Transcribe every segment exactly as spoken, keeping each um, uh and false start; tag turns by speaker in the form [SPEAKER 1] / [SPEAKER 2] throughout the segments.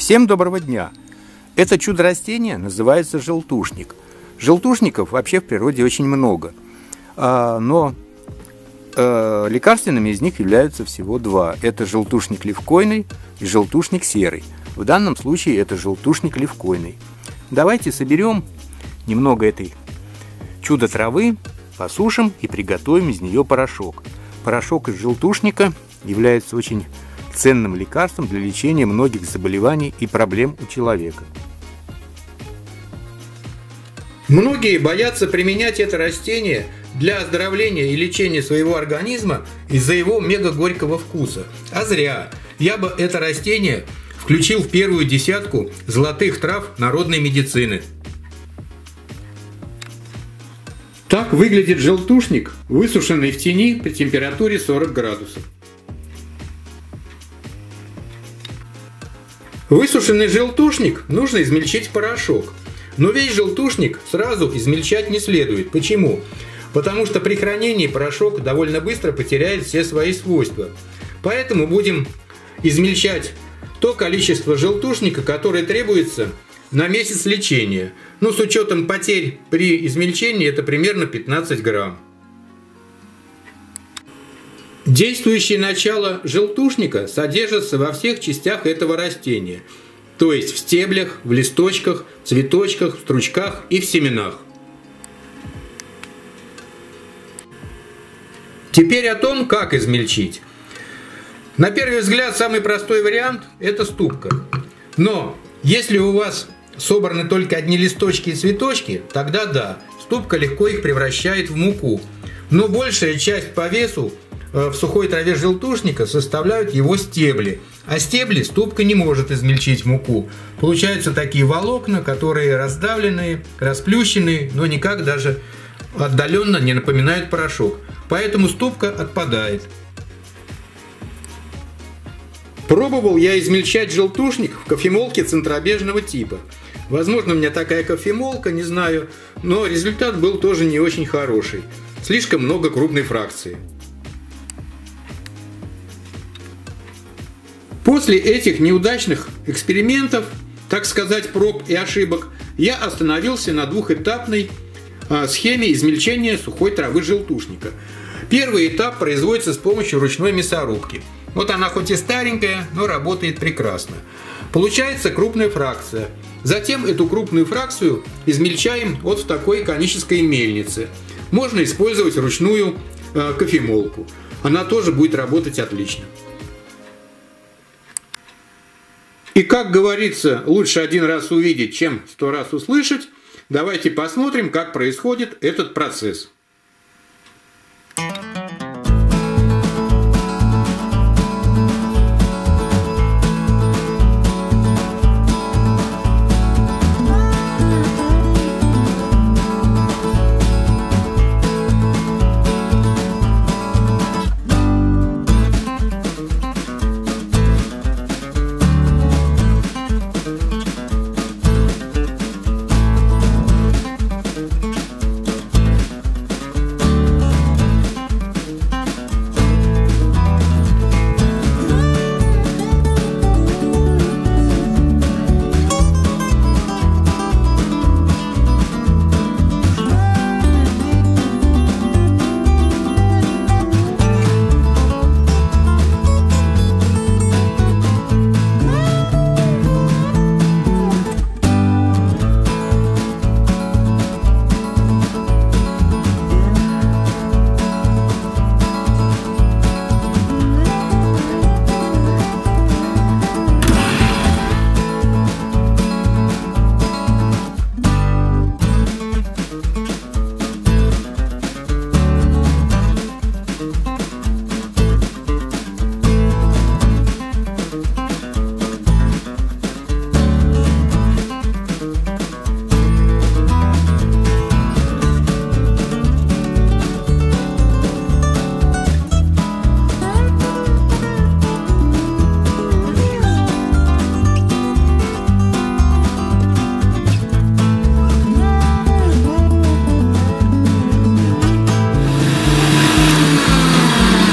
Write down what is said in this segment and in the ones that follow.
[SPEAKER 1] Всем доброго дня! Это чудо растения называется желтушник. Желтушников вообще в природе очень много, но лекарственными из них являются всего два. Это желтушник левкойный и желтушник серый. В данном случае это желтушник левкойный. Давайте соберем немного этой чудо травы, посушим и приготовим из нее порошок. Порошок из желтушника является очень ценным лекарством для лечения многих заболеваний и проблем у человека.
[SPEAKER 2] Многие боятся применять это растение для оздоровления и лечения своего организма из-за его мега-горького вкуса. А зря. Я бы это растение включил в первую десятку золотых трав народной медицины. Так выглядит желтушник, высушенный в тени при температуре сорок градусов. Высушенный желтушник нужно измельчить в порошок. Но весь желтушник сразу измельчать не следует. Почему? Потому что при хранении порошок довольно быстро потеряет все свои свойства. Поэтому будем измельчать то количество желтушника, которое требуется на месяц лечения. Ну, с учетом потерь при измельчении, это примерно пятнадцать грамм. Действующее начало желтушника содержится во всех частях этого растения. То есть в стеблях, в листочках, цветочках, в стручках и в семенах. Теперь о том, как измельчить. На первый взгляд, самый простой вариант – это ступка. Но если у вас собраны только одни листочки и цветочки, тогда да, ступка легко их превращает в муку. Но большая часть по весу в сухой траве желтушника составляют его стебли. А стебли ступка не может измельчить в муку. Получаются такие волокна, которые раздавленные, расплющенные, но никак даже отдаленно не напоминают порошок. Поэтому ступка отпадает. Пробовал я измельчать желтушник в кофемолке центробежного типа. Возможно, у меня такая кофемолка, не знаю, но результат был тоже не очень хороший. Слишком много крупной фракции. После этих неудачных экспериментов, так сказать, проб и ошибок, я остановился на двухэтапной а, схеме измельчения сухой травы желтушника. Первый этап производится с помощью ручной мясорубки. Вот она хоть и старенькая, но работает прекрасно. Получается крупная фракция. Затем эту крупную фракцию измельчаем вот в такой конической мельнице. Можно использовать ручную а, кофемолку. Она тоже будет работать отлично. И, как говорится, лучше один раз увидеть, чем сто раз услышать. Давайте посмотрим, как происходит этот процесс.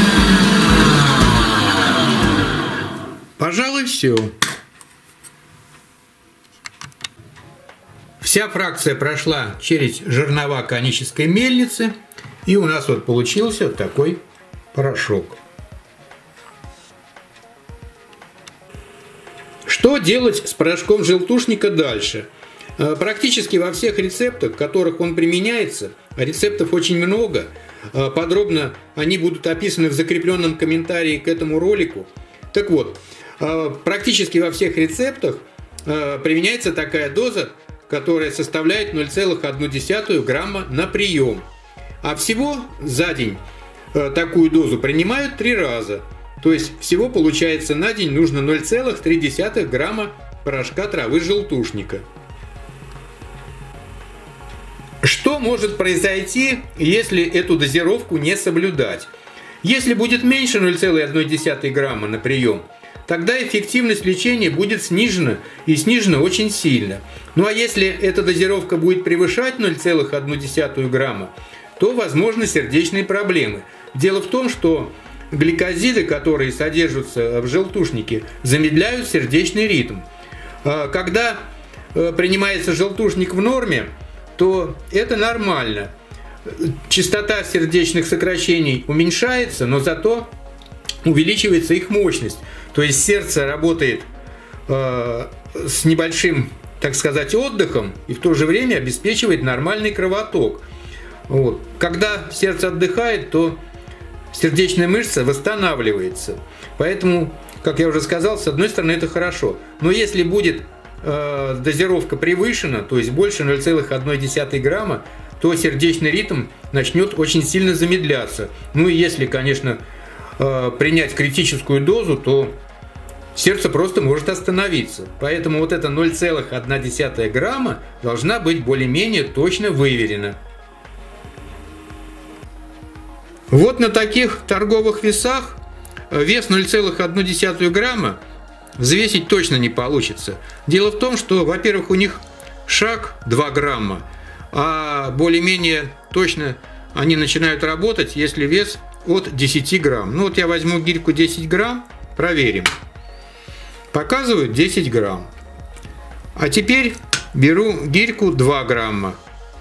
[SPEAKER 2] Пожалуй, все. Вся фракция прошла через жернова конической мельницы, и у нас вот получился вот такой порошок. Что делать с порошком желтушника дальше? Практически во всех рецептах, в которых он применяется, а рецептов очень много, подробно они будут описаны в закрепленном комментарии к этому ролику. Так вот, практически во всех рецептах применяется такая доза, которая составляет ноль целых одну десятую грамма на прием. А всего за день такую дозу принимают три раза. То есть всего получается на день нужно ноль целых три десятых грамма порошка травы желтушника. Что может произойти, если эту дозировку не соблюдать? Если будет меньше ноль целых одной десятой грамма на прием, тогда эффективность лечения будет снижена, и снижена очень сильно. Ну а если эта дозировка будет превышать ноль целых одну десятую грамма, то возможны сердечные проблемы. Дело в том, что гликозиды, которые содержатся в желтушнике, замедляют сердечный ритм. Когда принимается желтушник в норме, то это нормально. Частота сердечных сокращений уменьшается, но зато увеличивается их мощность. То есть сердце работает э, с небольшим, так сказать, отдыхом и в то же время обеспечивает нормальный кровоток. Вот. Когда сердце отдыхает, то сердечная мышца восстанавливается. Поэтому, как я уже сказал, с одной стороны это хорошо. Но если будет э, дозировка превышена, то есть больше ноль целых одной десятой грамма, то сердечный ритм начнет очень сильно замедляться. Ну и если, конечно, э, принять критическую дозу, то сердце просто может остановиться. Поэтому вот эта ноль целых одна десятая грамма должна быть более-менее точно выверена. Вот на таких торговых весах вес ноль целых одну десятую грамма взвесить точно не получится. Дело в том, что, во-первых, у них шаг два грамма, а более-менее точно они начинают работать, если вес от десяти грамм. Ну вот я возьму гирьку десять грамм, проверим. Показывают десять грамм. А теперь беру гирьку два грамма,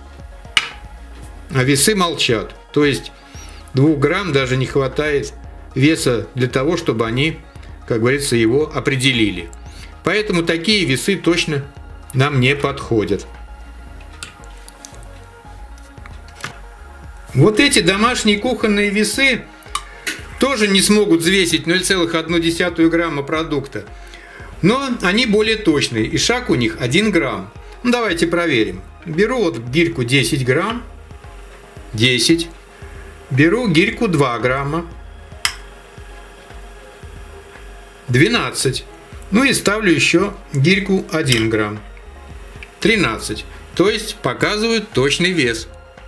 [SPEAKER 2] а весы молчат. То есть двух грамм даже не хватает веса для того, чтобы они, как говорится, его определили. Поэтому такие весы точно нам не подходят. Вот эти домашние кухонные весы тоже не смогут взвесить ноль целых одну десятую грамма продукта, но они более точные, и шаг у них один грамм. Ну, давайте проверим. Беру вот гирьку десять грамм, десять. Беру гирьку два грамма, двенадцать. Ну и ставлю еще гирьку один грамм, тринадцать. То есть показывают точный вес.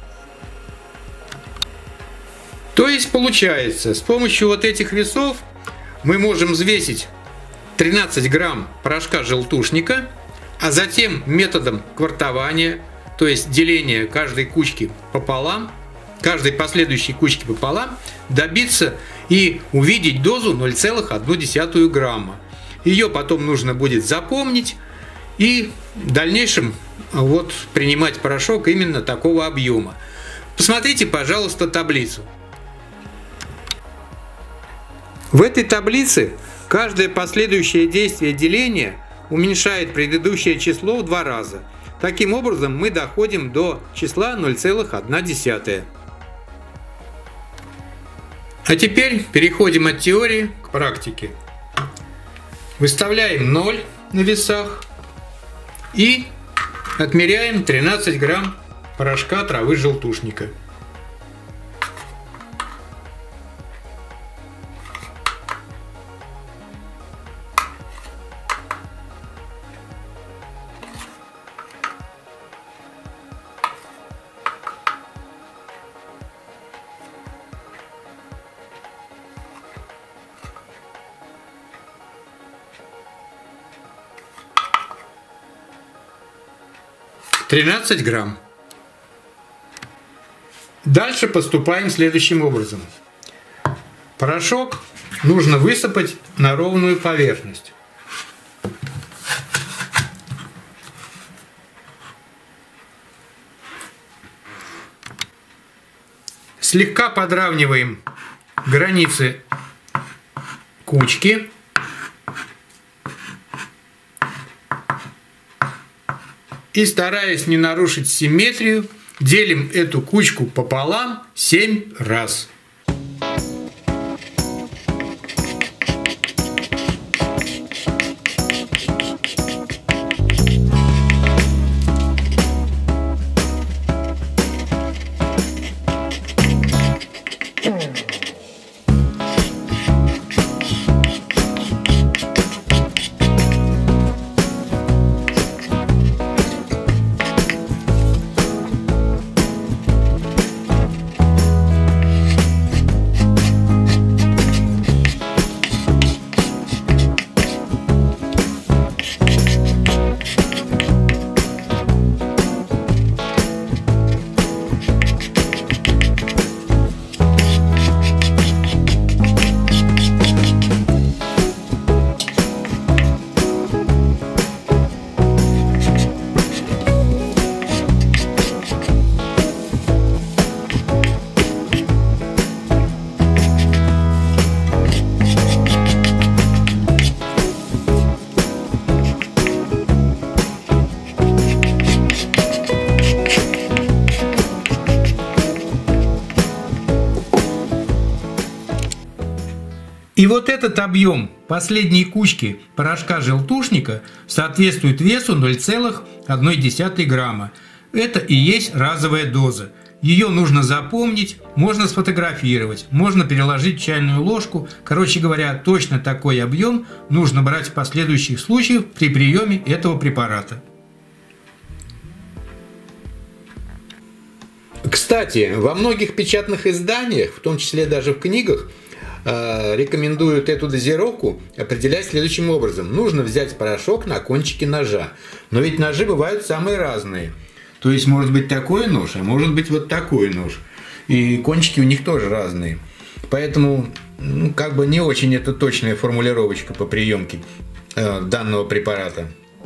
[SPEAKER 2] То есть получается, с помощью вот этих весов мы можем взвесить тринадцать грамм порошка желтушника, а затем методом квартования, то есть деления каждой кучки пополам, каждой последующей кучки пополам, добиться и увидеть дозу ноль целых одну десятую грамма. Ее потом нужно будет запомнить и в дальнейшем вот принимать порошок именно такого объема. Посмотрите, пожалуйста, таблицу. В этой таблице каждое последующее действие деления уменьшает предыдущее число в два раза. Таким образом мы доходим до числа ноль целых одна десятая. А теперь переходим от теории к практике. Выставляем ноль на весах и отмеряем тринадцать грамм порошка травы желтушника. тринадцать грамм. Дальше поступаем следующим образом. Порошок нужно высыпать на ровную поверхность. Слегка подравниваем границы кучки. И, стараясь не нарушить симметрию, делим эту кучку пополам семь раз. И вот этот объем последней кучки порошка желтушника соответствует весу ноль целых одна десятая грамма. Это и есть разовая доза. Ее нужно запомнить, можно сфотографировать, можно переложить в чайную ложку. Короче говоря, точно такой объем нужно брать в последующих случаях при приеме этого препарата. Кстати, во многих печатных изданиях, в том числе даже в книгах, рекомендуют эту дозировку определять следующим образом. Нужно взять порошок на кончике ножа. Но ведь ножи бывают самые разные. То есть может быть такой нож, а может быть вот такой нож. И кончики у них тоже разные. Поэтому ну, как бы не очень это точная формулировочка по приемке э, данного препарата.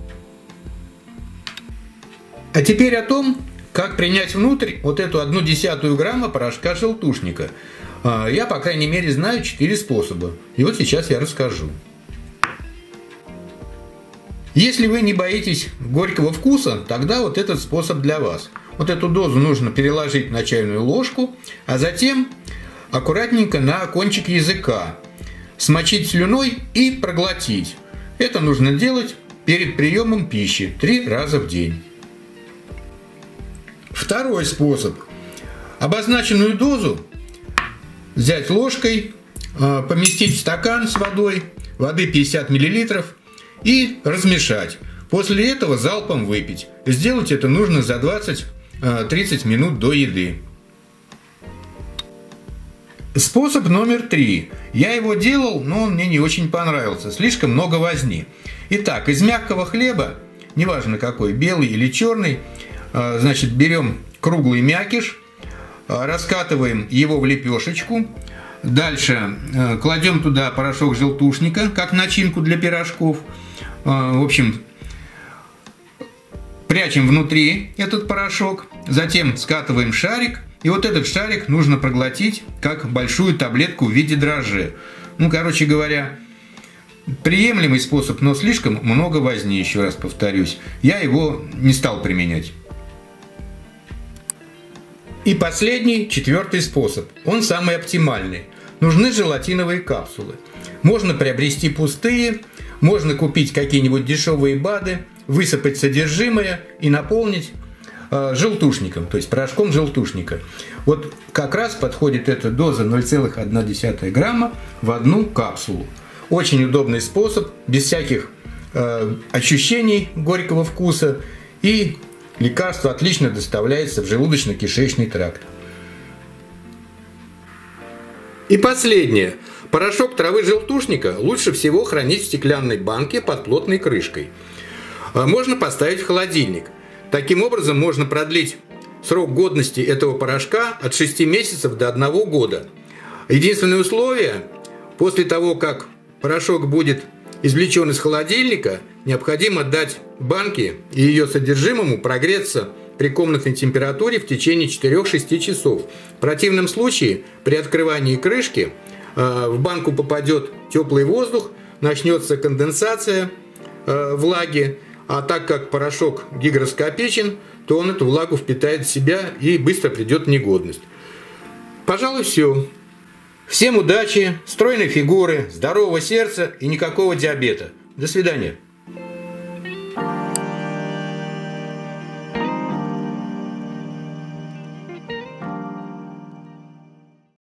[SPEAKER 2] А теперь о том, как принять внутрь вот эту одну десятую грамма порошка желтушника. Я, по крайней мере, знаю четыре способа. И вот сейчас я расскажу. Если вы не боитесь горького вкуса, тогда вот этот способ для вас. Вот эту дозу нужно переложить на чайную ложку, а затем аккуратненько на кончик языка смочить слюной и проглотить. Это нужно делать перед приемом пищи три раза в день. Второй способ. Обозначенную дозу взять ложкой, поместить в стакан с водой, воды пятьдесят миллилитров и размешать. После этого залпом выпить. Сделать это нужно за двадцать-тридцать минут до еды. Способ номер три. Я его делал, но он мне не очень понравился. Слишком много возни. Итак, из мягкого хлеба, неважно какой, белый или черный, значит, берем круглый мякиш, раскатываем его в лепешечку. Дальше э, кладем туда порошок желтушника, как начинку для пирожков. Э, в общем, прячем внутри этот порошок. Затем скатываем шарик. И вот этот шарик нужно проглотить, как большую таблетку в виде дрожжи. Ну, короче говоря, приемлемый способ, но слишком много возни, еще раз повторюсь. Я его не стал применять. И последний, четвертый способ. Он самый оптимальный. Нужны желатиновые капсулы. Можно приобрести пустые, можно купить какие-нибудь дешевые БАДы, высыпать содержимое и наполнить э, желтушником, то есть порошком желтушника. Вот как раз подходит эта доза ноль целых одна десятая грамма в одну капсулу. Очень удобный способ, без всяких э, ощущений горького вкуса, и лекарство отлично доставляется в желудочно-кишечный тракт. И последнее. Порошок травы желтушника лучше всего хранить в стеклянной банке под плотной крышкой. Можно поставить в холодильник. Таким образом можно продлить срок годности этого порошка от шести месяцев до одного года. Единственное условие, после того, как порошок будет извлечен из холодильника, необходимо дать банке и ее содержимому прогреться при комнатной температуре в течение четырёх-шести часов. В противном случае при открывании крышки э, в банку попадет теплый воздух, начнется конденсация э, влаги, а так как порошок гигроскопичен, то он эту влагу впитает в себя и быстро придет в негодность. Пожалуй, все. Всем удачи, стройной фигуры, здорового сердца и никакого диабета. До свидания.